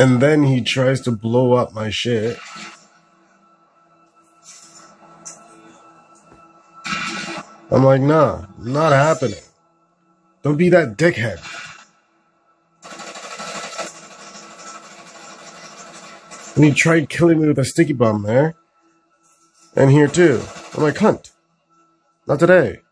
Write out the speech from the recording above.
And then he tries to blow up my shit. I'm like, nah, not happening. Don't be that dickhead. And he tried killing me with a sticky bomb there. And here too. I'm like, cunt. Not today.